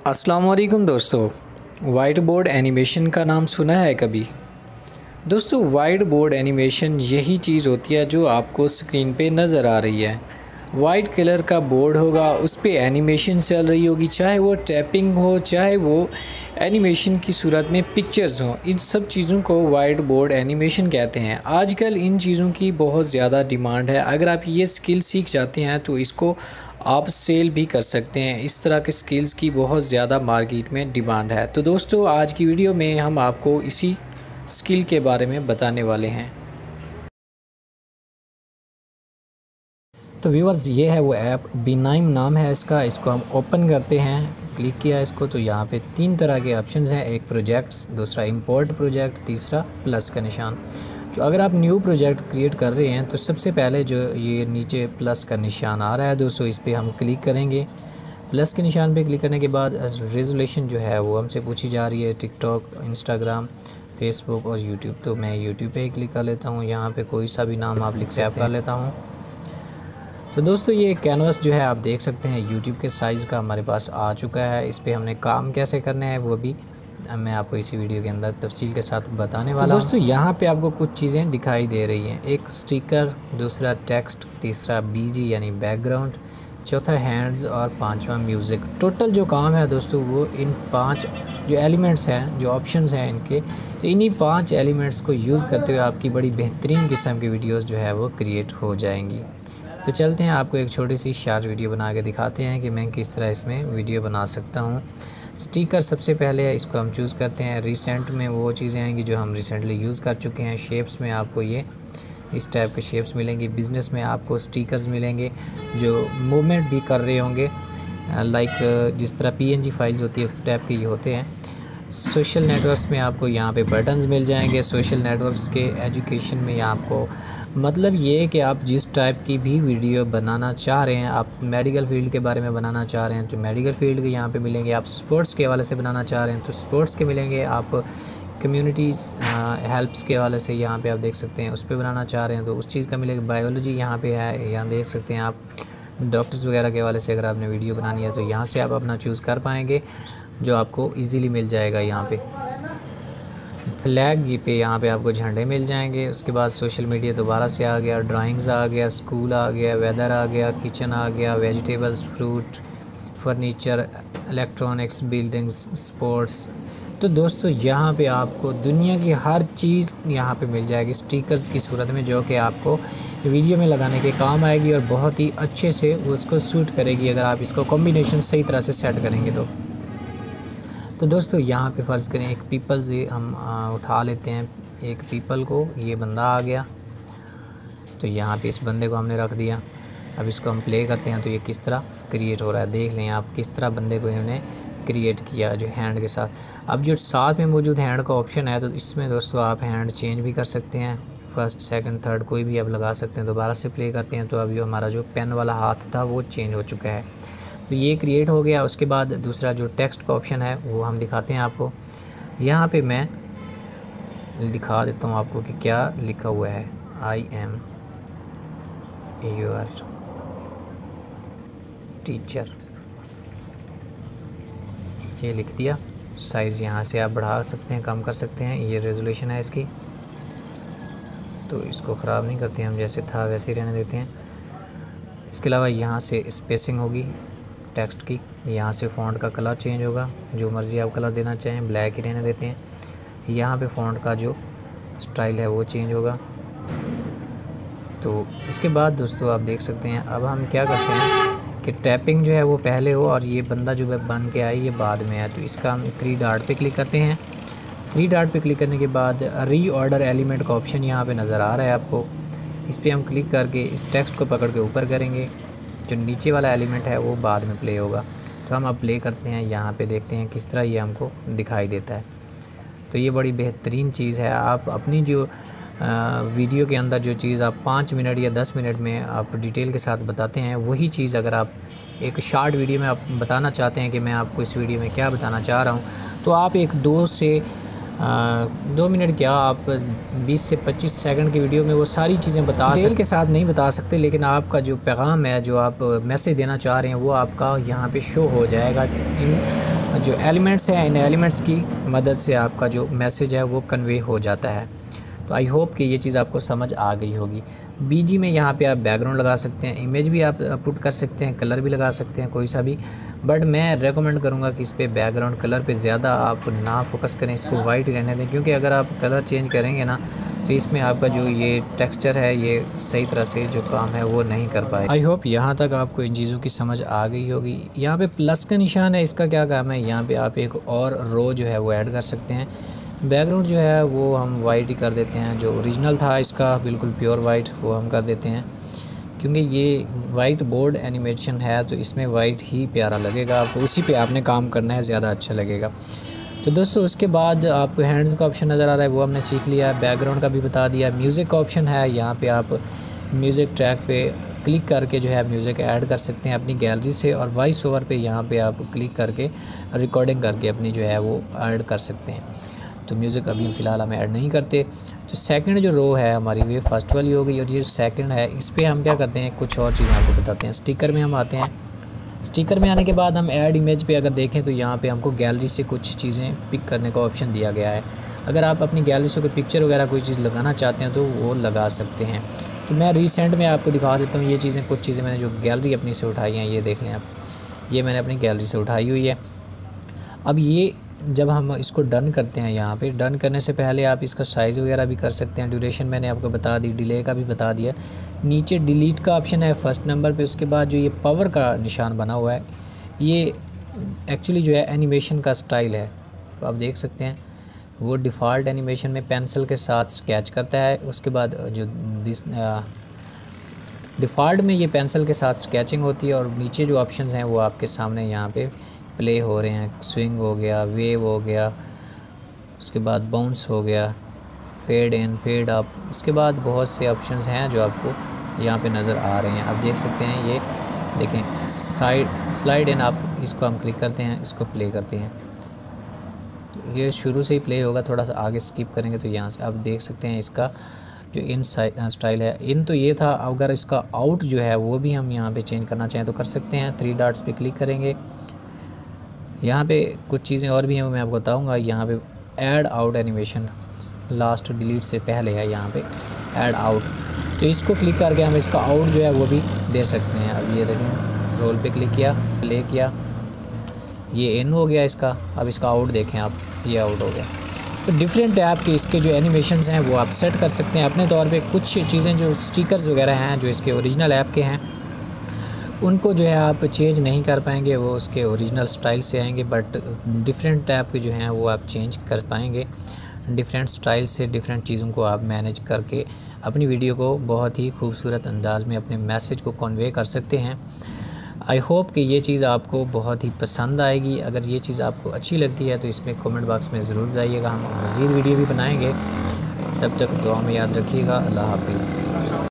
अस्सलाम वालेकुम दोस्तों। वाइट बोर्ड एनिमेशन का नाम सुना है कभी? दोस्तों, वाइट बोर्ड एनिमेशन यही चीज़ होती है जो आपको स्क्रीन पे नज़र आ रही है। वाइट कलर का बोर्ड होगा, उस पे एनिमेशन चल रही होगी, चाहे वो टैपिंग हो, चाहे वो एनिमेशन की सूरत में पिक्चर्स हों। इन सब चीज़ों को वाइट बोर्ड एनिमेशन कहते हैं। आजकल इन चीज़ों की बहुत ज़्यादा डिमांड है। अगर आप ये स्किल सीख जाते हैं तो इसको आप सेल भी कर सकते हैं। इस तरह के स्किल्स की बहुत ज़्यादा मार्केट में डिमांड है। तो दोस्तों, आज की वीडियो में हम आपको इसी स्किल के बारे में बताने वाले हैं। तो व्यूअर्स, ये है वो ऐप, बीनाइम नाम है इसका। इसको हम ओपन करते हैं। क्लिक किया इसको तो यहाँ पे 3 तरह के ऑप्शंस हैं। एक प्रोजेक्ट्स, दूसरा इंपोर्ट प्रोजेक्ट, तीसरा प्लस का निशान। तो अगर आप न्यू प्रोजेक्ट क्रिएट कर रहे हैं तो सबसे पहले जो ये नीचे प्लस का निशान आ रहा है दोस्तों, इस पर हम क्लिक करेंगे। प्लस के निशान पे क्लिक करने के बाद रेजोल्यूशन जो है वो हमसे पूछी जा रही है, टिकटॉक, इंस्टाग्राम, फेसबुक और यूट्यूब। तो मैं यूट्यूब पे ही क्लिक कर लेता हूँ। यहाँ पे कोई सा भी नाम आप लिख सकते कर लेता हूँ। तो दोस्तों, ये कैनवास जो है आप देख सकते हैं यूट्यूब के साइज़ का हमारे पास आ चुका है। इस पर हमने काम कैसे करना है वो भी मैं आपको इसी वीडियो के अंदर तफसील के साथ बताने वाला हूँ। दोस्तों, यहाँ पे आपको कुछ चीज़ें दिखाई दे रही हैं। एक स्टिकर, दूसरा टेक्स्ट, तीसरा बीजी यानी बैकग्राउंड, चौथा हैंड्स और पांचवा म्यूज़िक। टोटल जो काम है दोस्तों वो इन 5 जो एलिमेंट्स हैं, जो ऑप्शंस हैं इनके, तो इन्हीं 5 एलिमेंट्स को यूज़ करते हुए आपकी बड़ी बेहतरीन किस्म की वीडियोज़ जो है वो क्रिएट हो जाएंगी। तो चलते हैं, आपको एक छोटी सी शार्ट वीडियो बना के दिखाते हैं कि मैं किस तरह इसमें वीडियो बना सकता हूँ। स्टिकर सबसे पहले है, इसको हम चूज़ करते हैं। रिसेंट में वो चीज़ें आएंगी जो हम रिसेंटली यूज़ कर चुके हैं। शेप्स में आपको ये इस टाइप के शेप्स मिलेंगे। बिज़नेस में आपको स्टिकर्स मिलेंगे जो मूवमेंट भी कर रहे होंगे, लाइक जिस तरह PNG फाइल्स होती है उस टाइप के ये होते हैं। सोशल नेटवर्क्स में आपको यहाँ पे बटन्स मिल जाएंगे। सोशल नेटवर्क्स के एजुकेशन में आपको मतलब ये है कि आप जिस टाइप की भी वीडियो बनाना चाह रहे हैं, आप मेडिकल फील्ड के बारे में बनाना चाह रहे हैं तो मेडिकल फील्ड के यहाँ पे मिलेंगे। आप स्पोर्ट्स के हवाले से बनाना चाह रहे हैं तो स्पोर्ट्स के मिलेंगे। आप कम्युनिटीज़ हेल्प्स के हवाले से यहाँ पे आप देख सकते हैं, उस पर बनाना चाह रहे हैं तो उस चीज़ का मिलेगा। बायोलॉजी यहाँ पे है, यहाँ देख सकते हैं आप। डॉक्टर्स वगैरह के हवाले से अगर आपने वीडियो बनानी है तो यहाँ से आप अपना चूज़ कर पाएंगे, जो आपको इजीली मिल जाएगा। यहाँ पे फ्लैग पे यहाँ पे आपको झंडे मिल जाएंगे। उसके बाद सोशल मीडिया दोबारा से आ गया, ड्राइंग्स आ गया, स्कूल आ गया, वेदर आ गया, किचन आ गया, vegetables, fruit, furniture, electronics, buildings, sports. तो दोस्तों, यहाँ पे आपको दुनिया की हर चीज़ यहाँ पे मिल जाएगी स्टिकर्स की सूरत में, जो कि आपको वीडियो में लगाने के काम आएगी और बहुत ही अच्छे से उसको सूट करेगी अगर आप इसको कॉम्बिनेशन सही तरह से सेट करेंगे तो दोस्तों, यहाँ पे फ़र्ज़ करें एक पीपल से हम उठा लेते हैं एक पीपल को। ये बंदा आ गया तो यहाँ पे इस बंदे को हमने रख दिया। अब इसको हम प्ले करते हैं तो ये किस तरह क्रिएट हो रहा है, देख लें आप किस तरह बंदे को इन्होंने क्रिएट किया जो हैंड के साथ। अब जो साथ में मौजूद हैंड का ऑप्शन है तो इसमें दोस्तों आप हैंड चेंज भी कर सकते हैं, फर्स्ट, सेकंड, थर्ड कोई भी आप लगा सकते हैं। दोबारा से प्ले करते हैं तो अब जो हमारा जो पेन वाला हाथ था वो चेंज हो चुका है। तो ये क्रिएट हो गया। उसके बाद दूसरा जो टेक्स्ट का ऑप्शन है वो हम दिखाते हैं आपको। यहाँ पे मैं दिखा देता हूँ आपको कि क्या लिखा हुआ है। आई एम योर टीचर, ये लिख दिया। साइज़ यहाँ से आप बढ़ा सकते हैं, कम कर सकते हैं। ये रेजोल्यूशन है इसकी, तो इसको ख़राब नहीं करते हम, जैसे था वैसे ही रहने देते हैं। इसके अलावा यहाँ से स्पेसिंग होगी टेक्स्ट की, यहाँ से फ़ॉन्ट का कलर चेंज होगा, जो मर्ज़ी आप कलर देना चाहें, ब्लैक ही रहने देते हैं। यहाँ पे फ़ॉन्ट का जो स्टाइल है वो चेंज होगा। तो इसके बाद दोस्तों आप देख सकते हैं, अब हम क्या करते हैं कि टैपिंग जो है वो पहले हो और ये बंदा जो बन के आए ये बाद में है। तो इसका हम 3 डॉट पे क्लिक करते हैं। 3 डॉट पे क्लिक करने के बाद रीऑर्डर एलिमेंट का ऑप्शन यहाँ पे नज़र आ रहा है आपको। इस पर हम क्लिक करके इस टेक्स्ट को पकड़ के ऊपर करेंगे, जो नीचे वाला एलिमेंट है वो बाद में प्ले होगा। तो हम अब प्ले करते हैं, यहाँ पे देखते हैं किस तरह ये हमको दिखाई देता है। तो ये बड़ी बेहतरीन चीज़ है। आप अपनी जो वीडियो के अंदर जो चीज़ आप 5 मिनट या 10 मिनट में आप डिटेल के साथ बताते हैं, वही चीज़ अगर आप एक शॉर्ट वीडियो में आप बताना चाहते हैं कि मैं आपको इस वीडियो में क्या बताना चाह रहा हूँ, तो आप एक 2 मिनट क्या, आप 20 से 25 सेकंड की वीडियो में वो सारी चीज़ें बता सकते, डिटेल के साथ नहीं बता सकते, लेकिन आपका जो पैगाम है, जो आप मैसेज देना चाह रहे हैं, वो आपका यहाँ पे शो हो जाएगा इन जो एलिमेंट्स हैं, इन एलिमेंट्स की मदद से आपका जो मैसेज है वो कन्वे हो जाता है। तो आई होप कि ये चीज़ आपको समझ आ गई होगी। बीजी में यहाँ पे आप बैकग्राउंड लगा सकते हैं, इमेज भी आप पुट कर सकते हैं, कलर भी लगा सकते हैं, कोई सा भी। बट मैं रेकमेंड करूँगा कि इस पे बैकग्राउंड कलर पे ज़्यादा आप ना फोकस करें, इसको वाइट ही रहने दें, क्योंकि अगर आप कलर चेंज करेंगे ना तो इसमें आपका जो ये टेक्सचर है ये सही तरह से जो काम है वो नहीं कर पाए। आई होप यहाँ तक आपको इन चीज़ों की समझ आ गई होगी। यहाँ पे प्लस का निशान है, इसका क्या काम है, यहाँ पे आप एक और रो जो है वो ऐड कर सकते हैं। बैकग्राउंड जो है वो हम वाइट ही कर देते हैं, जो ओरिजिनल था इसका बिल्कुल प्योर वाइट वो हम कर देते हैं, क्योंकि ये वाइट बोर्ड एनिमेशन है तो इसमें वाइट ही प्यारा लगेगा, तो उसी पे आपने काम करना है, ज़्यादा अच्छा लगेगा। तो दोस्तों उसके बाद आपको हैंड्स का ऑप्शन नज़र आ रहा है, वो हमने सीख लिया है। बैकग्राउंड का भी बता दिया। म्यूज़िक का ऑप्शन है, यहाँ पे आप म्यूज़िक ट्रैक पे क्लिक करके जो है म्यूज़िक ऐड कर सकते हैं अपनी गैलरी से, और वॉइस ओवर पे यहाँ पे आप क्लिक करके रिकॉर्डिंग करके अपनी जो है वो ऐड कर सकते हैं। तो म्यूज़िक अभी फ़िलहाल हम ऐड नहीं करते। तो सेकंड जो रो है हमारी वे फर्स्ट वाली हो गई, और ये सेकंड है, इस पर हम क्या करते हैं, कुछ और चीज़ें आपको बताते हैं। स्टिकर में हम आते हैं। स्टिकर में आने के बाद हम ऐड इमेज पे अगर देखें तो यहाँ पे हमको गैलरी से कुछ चीज़ें पिक करने का ऑप्शन दिया गया है। अगर आप अपनी गैलरी से कोई पिक्चर वगैरह कोई चीज़ लगाना चाहते हैं तो वो लगा सकते हैं। तो मैं रिसेंट में आपको दिखा देता हूँ ये चीज़ें, कुछ चीज़ें मैंने जो गैलरी अपनी से उठाई हैं, ये देख लें आप, ये मैंने अपनी गैलरी से उठाई हुई है। अब ये जब हम इसको डन करते हैं, यहाँ पे डन करने से पहले आप इसका साइज़ वगैरह भी कर सकते हैं। ड्यूरेशन मैंने आपको बता दी, डिले का भी बता दिया। नीचे डिलीट का ऑप्शन है फर्स्ट नंबर पे। उसके बाद जो ये पावर का निशान बना हुआ है, ये एक्चुअली जो है एनिमेशन का स्टाइल है। तो आप देख सकते हैं वो डिफ़ॉल्ट एनिमेशन में पेंसिल के साथ स्केच करता है। उसके बाद जो डिफ़ॉल्ट में ये पेंसिल के साथ स्केचिंग होती है, और नीचे जो ऑप्शंस हैं वो आपके सामने यहाँ पे प्ले हो रहे हैं। स्विंग हो गया, वेव हो गया, उसके बाद बाउंस हो गया, फेड इन, फेड अप। इसके बाद बहुत से ऑप्शंस हैं जो आपको यहाँ पे नज़र आ रहे हैं। आप देख सकते हैं, ये देखें स्लाइड इन, आप इसको हम क्लिक करते हैं, इसको प्ले करते हैं तो ये शुरू से ही प्ले होगा। थोड़ा सा आगे स्किप करेंगे तो यहाँ से आप देख सकते हैं इसका जो इन स्टाइल है। इन तो ये था, अगर इसका आउट जो है वो भी हम यहाँ पे चेंज करना चाहें तो कर सकते हैं। 3 डॉट्स पे क्लिक करेंगे, यहाँ पे कुछ चीज़ें और भी हैं मैं आपको बताऊँगा। यहाँ पे add out animation last delete से पहले है, यहाँ पे ऐड आउट, तो इसको क्लिक करके हम इसका आउट जो है वो भी दे सकते हैं। अब ये देखें, रोल पे क्लिक किया, प्ले किया, ये इन हो गया इसका। अब इसका आउट देखें आप, ये आउट हो गया। तो डिफरेंट टाइप के इसके जो एनिमेशंस हैं वो आप सेट कर सकते हैं अपने तौर पे। कुछ चीज़ें जो स्टिकर्स वगैरह हैं जो इसके ओरिजिनल ऐप के हैं, उनको जो है आप चेंज नहीं कर पाएंगे, वो उसके ओरिजिनल स्टाइल से आएंगे। बट डिफरेंट टाइप के जो हैं वो आप चेंज कर पाएंगे। डिफरेंट स्टाइल से डिफरेंट चीज़ों को आप मैनेज करके अपनी वीडियो को बहुत ही खूबसूरत अंदाज में अपने मैसेज को कन्वे कर सकते हैं। आई होप कि ये चीज़ आपको बहुत ही पसंद आएगी। अगर ये चीज़ आपको अच्छी लगती है तो इसमें कमेंट बॉक्स में ज़रूर बताइएगा, हम मज़ीद वीडियो भी बनाएंगे। तब तक दुआ में याद रखिएगा। अल्लाह हाफिज़।